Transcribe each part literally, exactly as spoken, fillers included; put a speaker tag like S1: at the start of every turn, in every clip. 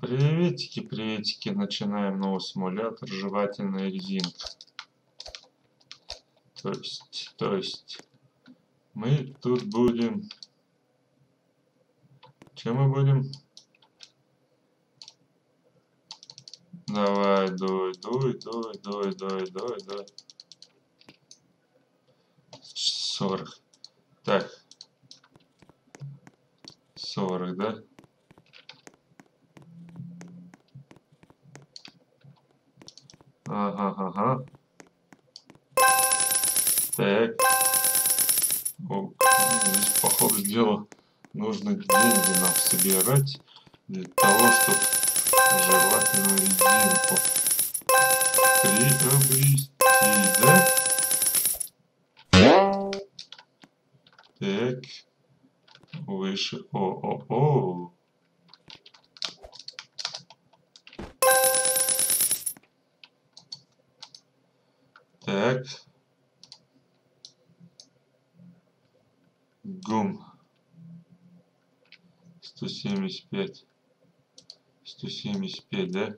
S1: Приветики, приветики. Начинаем новый симулятор жевательная резинка. То есть, то есть, мы тут будем... Чем мы будем? Давай, дуй, дуй, дуй, дуй, дуй, дуй, дуй. сорок. Так. сорок, да? Ага, ага. Так. О, здесь, походу, дело нужно деньги нам собирать для того, чтобы жевательную резинку приобрести, да? Так. Выше. О-о-о. Так. Гум. сто семьдесят пять. сто семьдесят пять, да?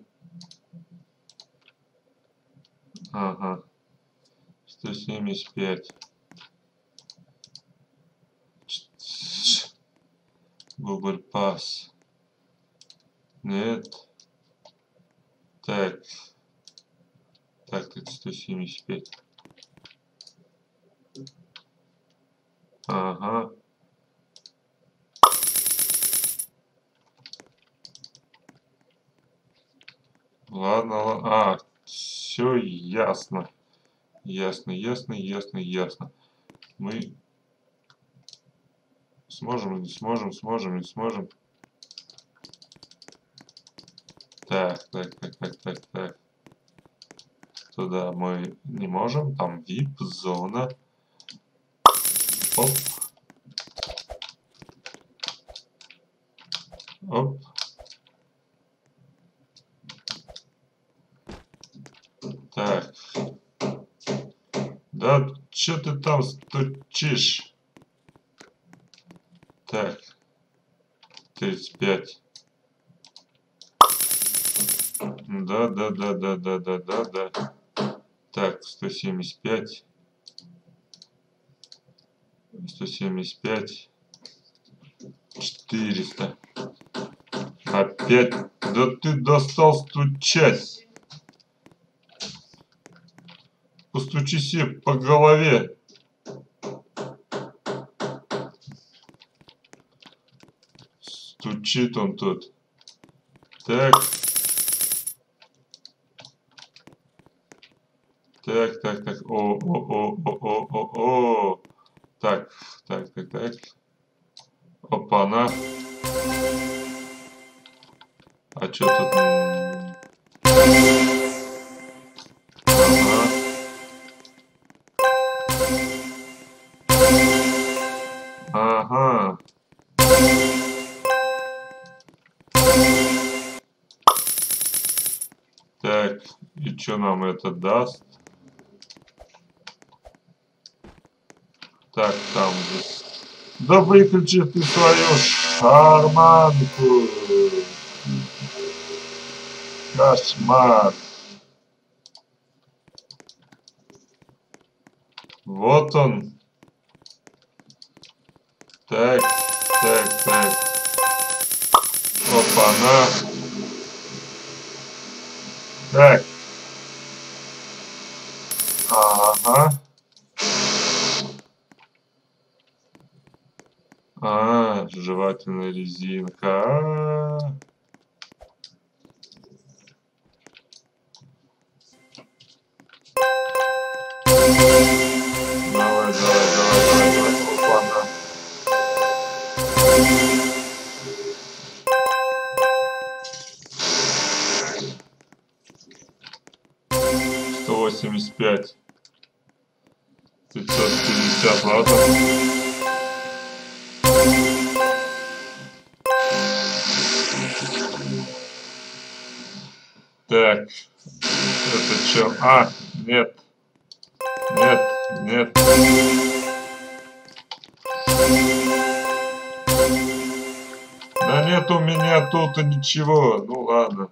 S1: Ага. сто семьдесят пять. Google Pass. Нет. Так. Так, это сто семьдесят пять. Ага. Ладно, ладно. А, все ясно. Ясно, ясно, ясно, ясно. Мы сможем, не сможем, сможем, не сможем. Так, так, так, так, так, так. Туда мы не можем. Там ви ай пи-зона. Оп. Оп. Так. Да, что ты там стучишь? Так. тридцать пять. Да, да, да, да, да, да, да, да. Так, сто семьдесят пять. сто семьдесят пять. четыреста. Опять. Да ты достал стучать. Постучи себе по голове. Стучит он тут. Так. Так, так, так. О, о, о, о, о, о, о. Так, так, так, так. Опа-на. А что тут? Ага. Ага. Так, и что нам это даст? Так, там же. Да выключи ты свою шарманку. Кошмар. Вот он. Так, так, так. Опа-на. Так. Ага. А, жевательная резинка. А -а -а. Давай, давай, давай, давай, давай. Ладно. сто восемьдесят пять. пятьсот пятьдесят, ладно. Так, это что? А, нет, нет, нет. Да нет у меня тут ничего. Ну ладно.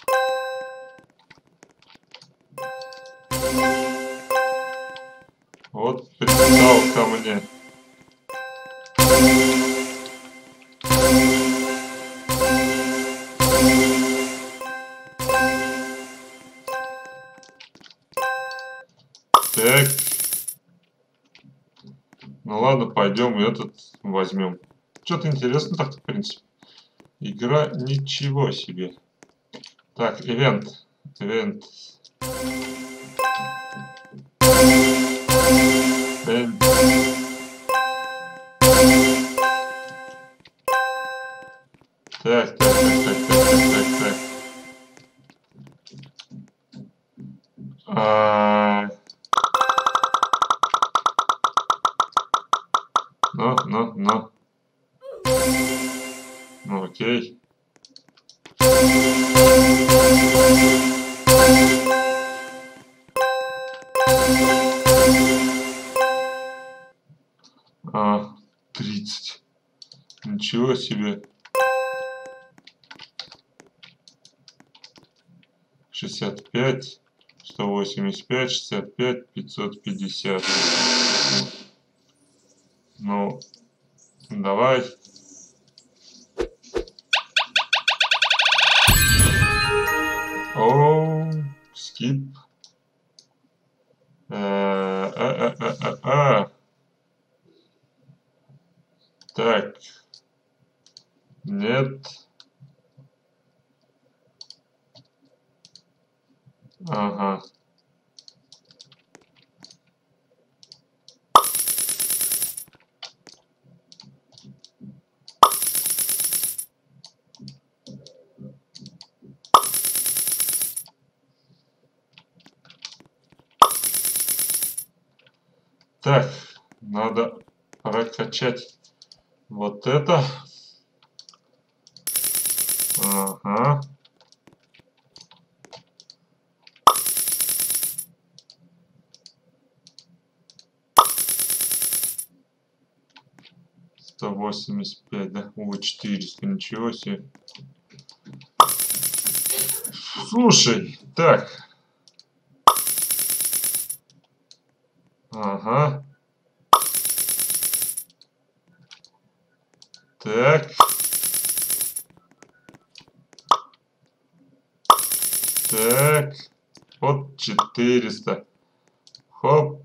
S1: Вот пристал ко мне. Так. Ну ладно, пойдем этот возьмем. Что-то интересно так, в принципе. Игра ничего себе. Так, ивент. Ивент. Ивент. Так, так, так, так, так, так, так, так. А... Ну, ну, ну. Ну, окей. А, тридцать. Ничего себе. шестьдесят пять. сто восемьдесят пять, шестьдесят пять, пятьсот пятьдесят. Ну, давай. Оу, скип. А, а, а, а, а. Так. Нет. Ага. Так, надо прокачать вот это. Ага. сто восемьдесят пять, да? О, четыреста, ничего себе. Слушай, так. Ага. Так. Так. Вот четыреста. Хоп.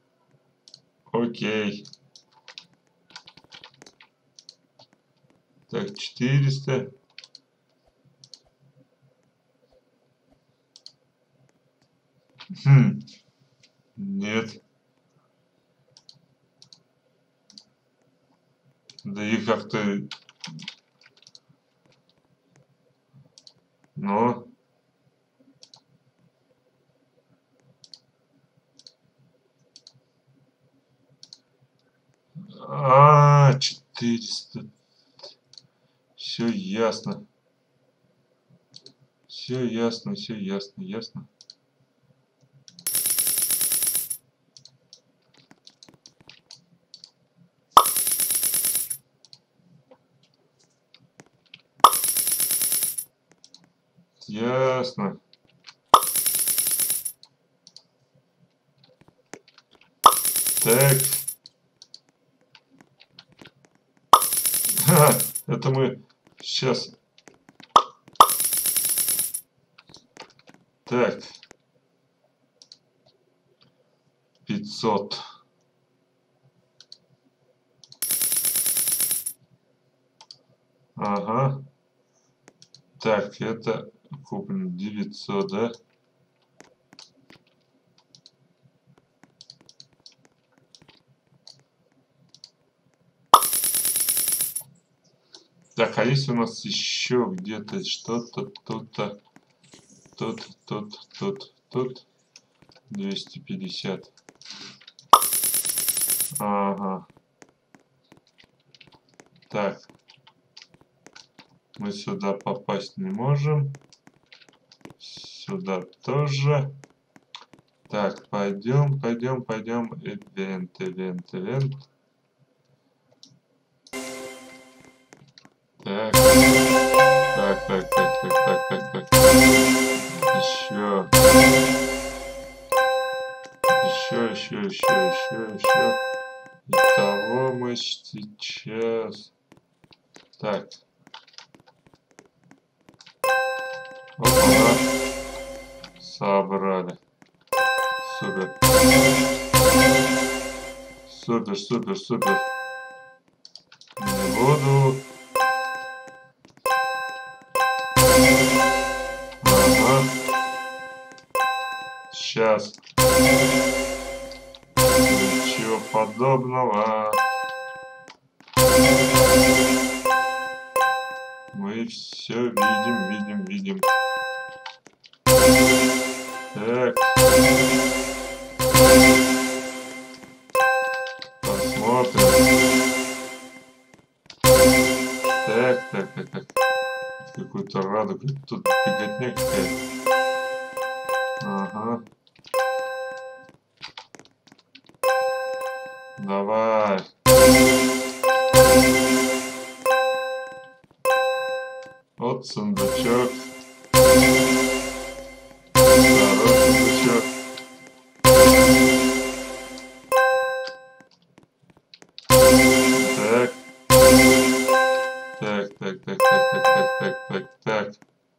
S1: Окей. Так, четыреста. Хм. Нет. Да и как-то... Ну... А, четыреста. Все ясно. Все ясно, все ясно, ясно. Ясно. Так. Ха, это мы сейчас. Так. пятьсот. Ага. Так, это куплено девятьсот, да? Так, а есть у нас еще где-то что-то, тут-то, тут, тут, тут, тут, двести пятьдесят. Ага. Так. Мы сюда попасть не можем. Сюда тоже. Так, пойдем, пойдем, пойдем. Ивент, ивент, ивент. Так. Так, так, так, так, так, так, так. Еще. Еще, еще, еще, еще, еще. Итого мы сейчас... Так. Опа. Собрали. Супер. Супер, супер, супер. Не буду. Ага. Сейчас. Ничего подобного. Мы все видим, видим, видим. Так. Посмотрим. Так, так, так, так. Какую-то радугу. Тут беготня какая-то. Ага. Давай. Вот сундучок. Второй сундучок. Так. Так, так, так, так, так, так, так, так, так.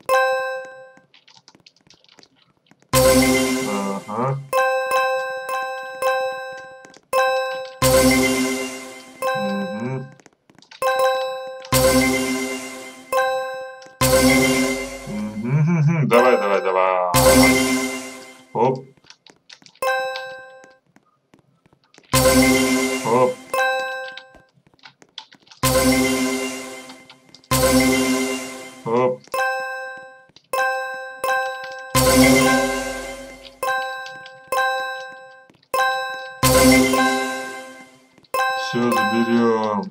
S1: Ага. Угу. Угу. Давай, давай, давай. Оп. Оп. Оп. Все заберем.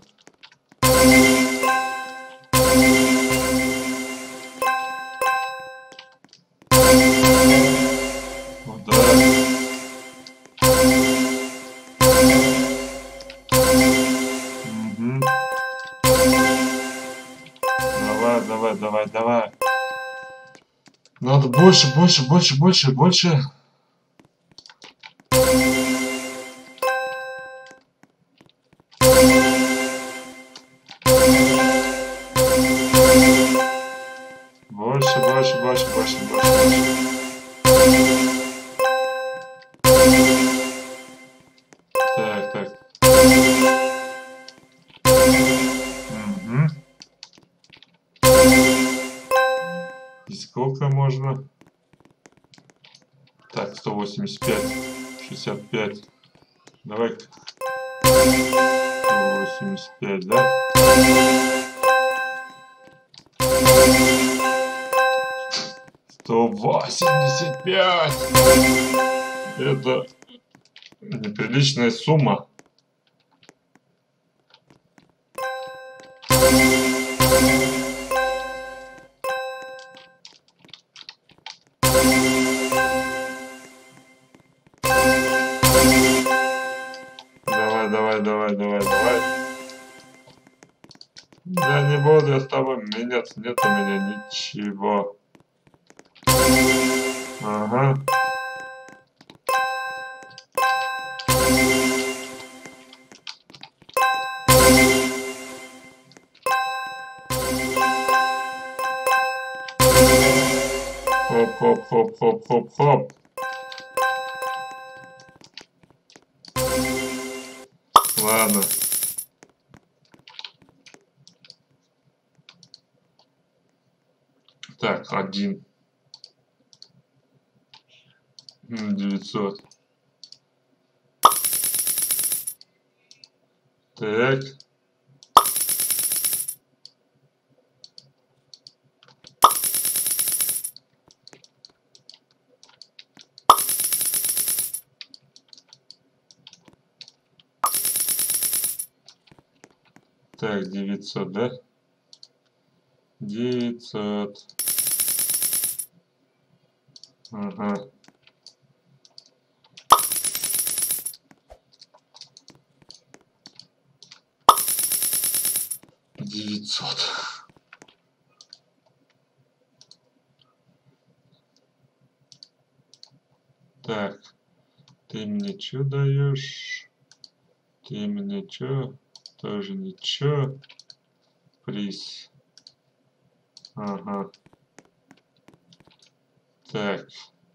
S1: Вот давай. Угу. Давай, давай, давай, давай. Надо больше, больше, больше, больше, больше. Больше, больше, больше, больше, больше, больше. Так, так. Угу. И сколько можно? Так, сто восемьдесят пять, шестьдесят пять. Давай. сто восемьдесят пять, да? сто восемьдесят пять. Это неприличная сумма. Давай, давай, давай, давай, давай. Я не буду я с тобой меняться, нет у меня ничего. Ага. Хоп, хоп, хоп, хоп, хоп, хоп. Ладно. Так, один. девятьсот. Так. Так, девятьсот, да? девятьсот. Ага. девятьсот. Так, ты мне чё даешь? Ты мне чё? Тоже ничего. Приз. Ага. Так.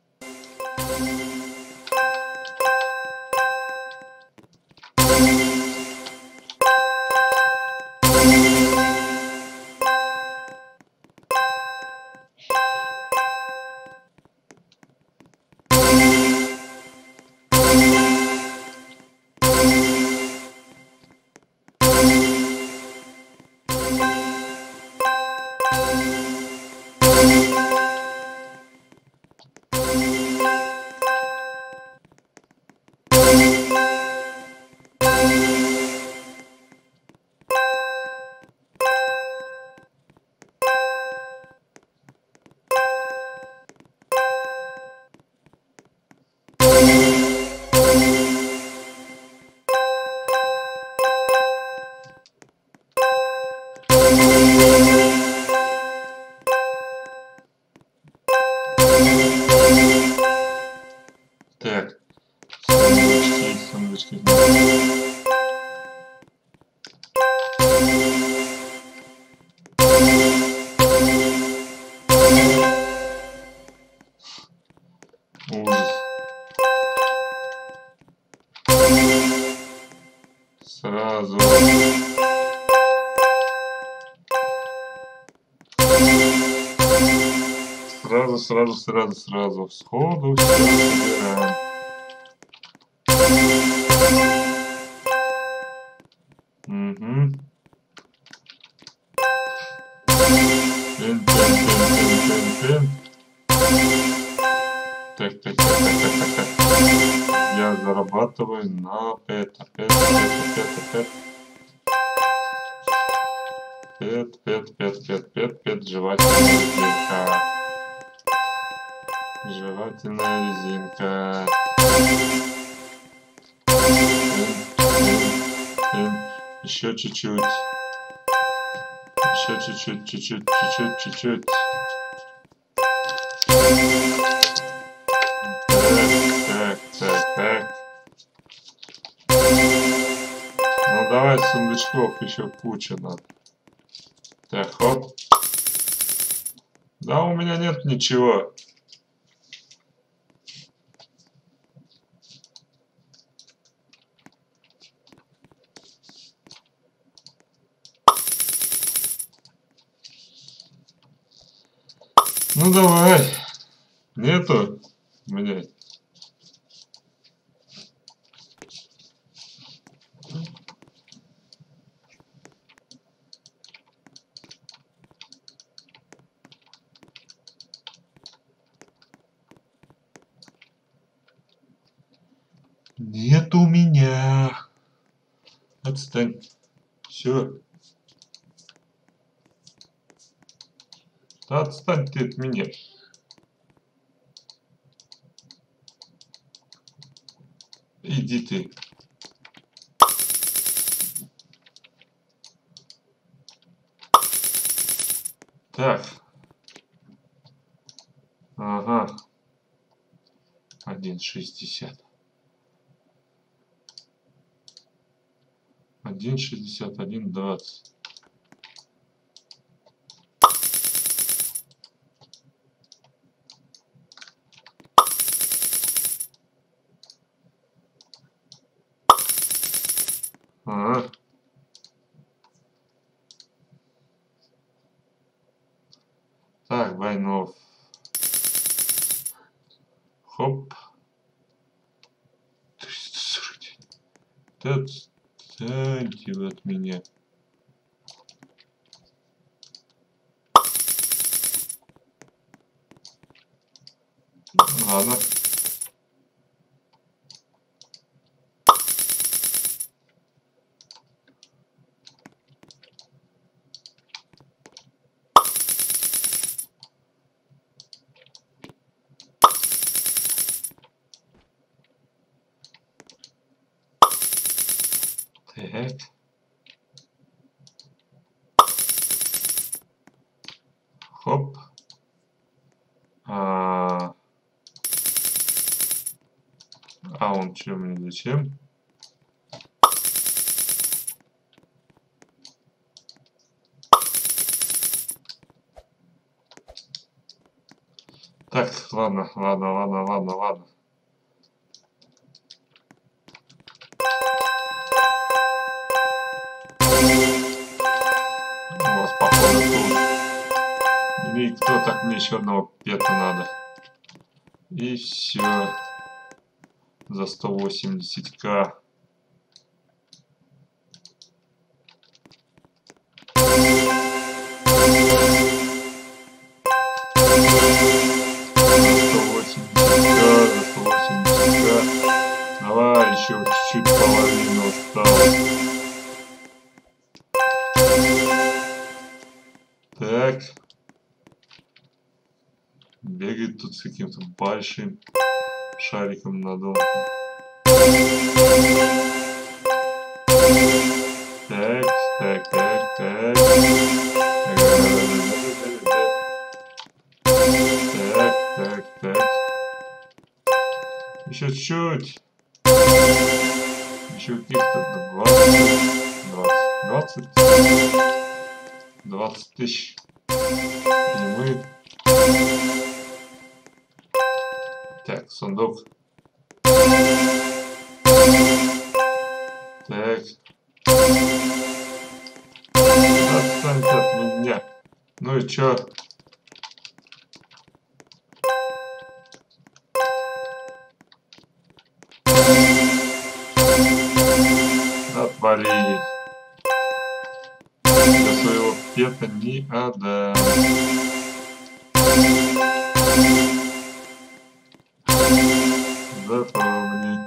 S1: Так. Сундучки, сундучки. Ужас. Сразу. Сразу, сразу, сразу, сразу. Сходу все собираем. Угу. Пин, пин, пин, пин, пин, пин. Так, так, так, так, так, так, так. Я зарабатываю на пэт, пэт, пэт, пэт, пэт. Пэт, пэт, пэт, пэт, пэт, пэт, жевательная резинка. Жевательная резинка. Еще чуть-чуть. Еще чуть-чуть, чуть-чуть, чуть-чуть, чуть-чуть. Так, так, так, так. Ну давай сундучков еще куча надо. Так, хоп. Да у меня нет ничего. Ну давай. Нету у меня. Нет у меня. Отстань. Все. Да отстань ты от меня. Иди ты. Так. Ага. Один шестьдесят. Один шестьдесят, один двадцать. Ага. Так, Вайнов. Хоп. триста сорок девять. Да отстаньте вы от меня. Ладно. Так. Хоп. А... А он что мне зачем? Так, ладно, ладно, ладно, ладно, ладно. У вас походу тут никто, так мне еще одного пета надо. И все. За сто восемьдесят ка. Давай, еще чуть-чуть половину осталось. Так. Бегает тут с каким-то большим шариком надо. Так, так, так, так. Так, так, так. Еще чуть-чуть. Еще каких-то двадцать, двадцать, двадцать, двадцать тысяч. И мы... Так, сундук. Так. Отстань от меня. Ну и чё? Отвали. Я своего пета не отдам. Запомни.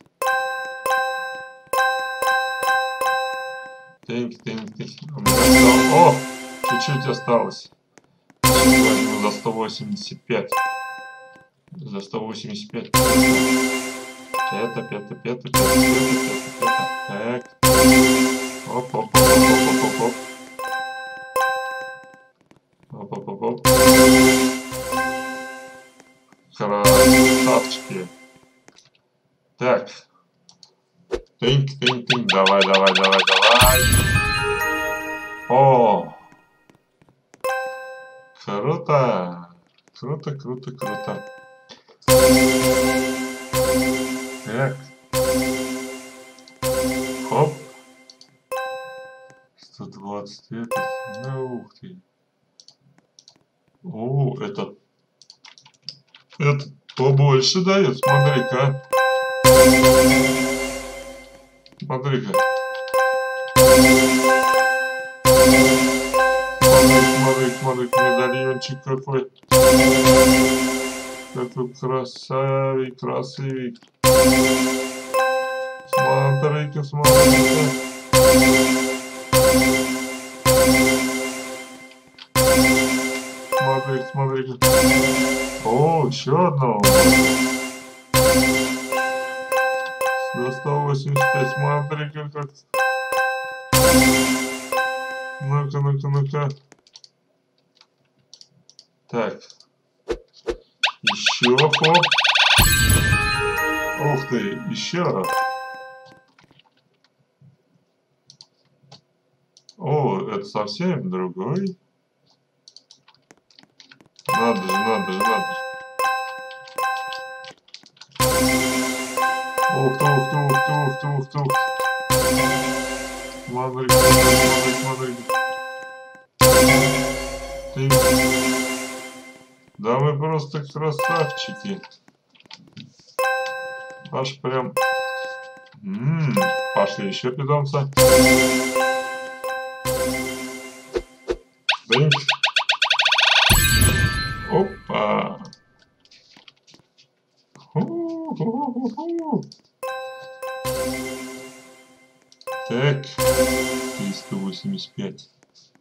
S1: Тынк, тынк, тынк. О, чуть-чуть осталось. Сейчас возьму за сто восемьдесят пять. За сто восемьдесят пять. Пета, пета, пета, пета, пета, пета, пета. Так. Оп, оп, оп, оп, оп, оп, оп. Оп, оп, оп, оп. Красавчики. Так. Тынк, тынк, тынк. Давай, давай, давай, давай. О! Круто. Круто, круто, круто. Так. Хоп. сто двадцать это. Ну, ух ты. О, этот. Этот побольше дает. Смотри-ка. Смотри-ка. Смотри, смотри, смотри, медальончик какой. Какой красавик, красивик. Смотри-ка, смотри-ка. Смотри, смотри-ка. О, еще одного. За сто восемьдесят пять, смотри-ка, как. Ну-ка, ну-ка, ну-ка. Так. Еще хоп. Ух ты, еще раз. О, это совсем другой. Надо же, надо же, надо же. Ух ты, ух ты, ух ты, ух ты, ух ты, ух ты. Смотри, смотри, смотри, смотри. Да вы просто красавчики. Аж прям... М-м, пошли еще питомца. Дынь. Опа. Ху-ху-ху-ху. Так, триста восемьдесят пять.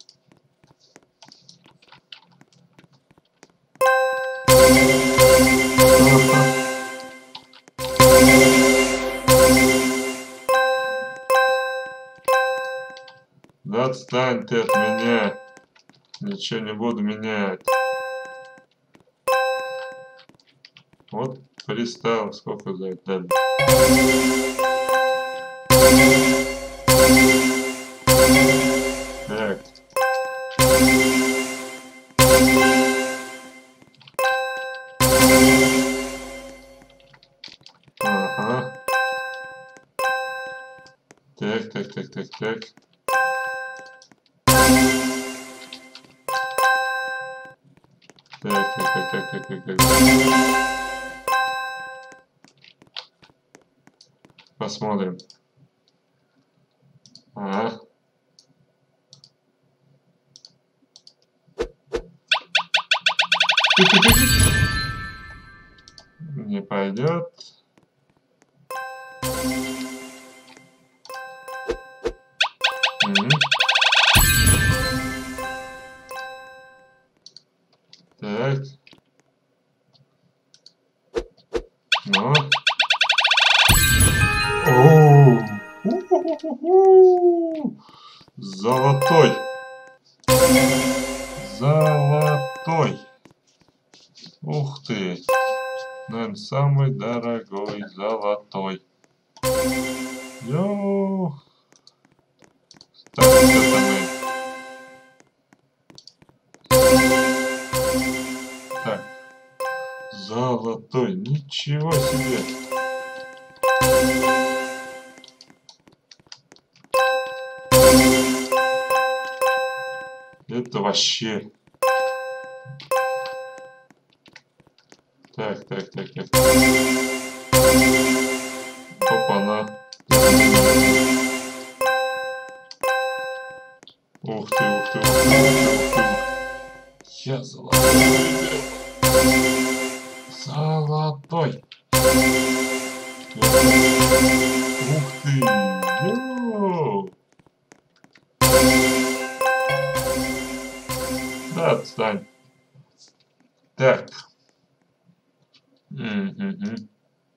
S1: Да отстань ты от меня. Ничего не буду менять. Вот Фристайл, сколько дали? Так. Ага. Так, так, так, так, так. Так, так, так, так, так, так, так. Посмотрим. Ага. Не пойдет. Угу. Так. Ну. О, золотой. Золотой. Ух ты. Наверное, самый дорогой золотой. Йоу. Так, это мы. Так. Золотой. Ничего себе. Это вообще. Так, так, так, так. Опа-на. Ух ты, ух ты, ух ты, ух ты, ух ты. Я золотой. Золотой. Ух ты. Йоу. Да, отстань. Так. Угу.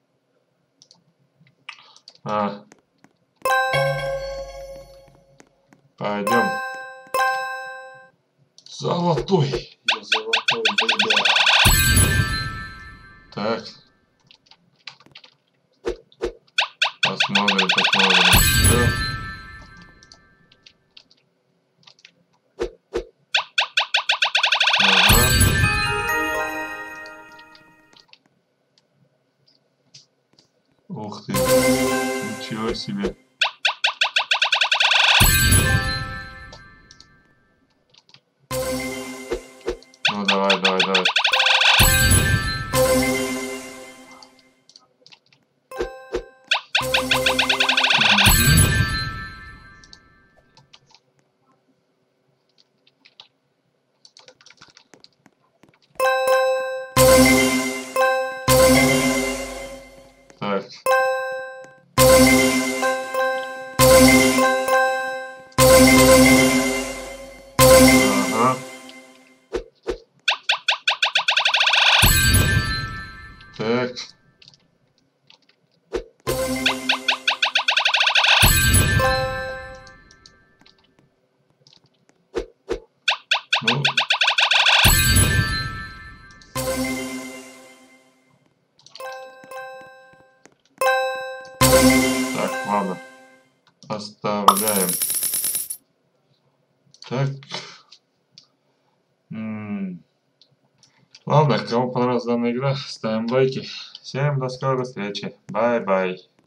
S1: А. Пойдем. Золотой. Я золотой, да. Так. Посмотрим, посмотрим. Все. Ага. Ух ты. Ничего себе. Ну давай, давай, давай. Так. Ага. Так. Ну. Так, ладно. Оставляем. Так. М-м. Ладно, кому понравилась данная игра, ставим лайки. Всем до скорой встречи. Бай-бай.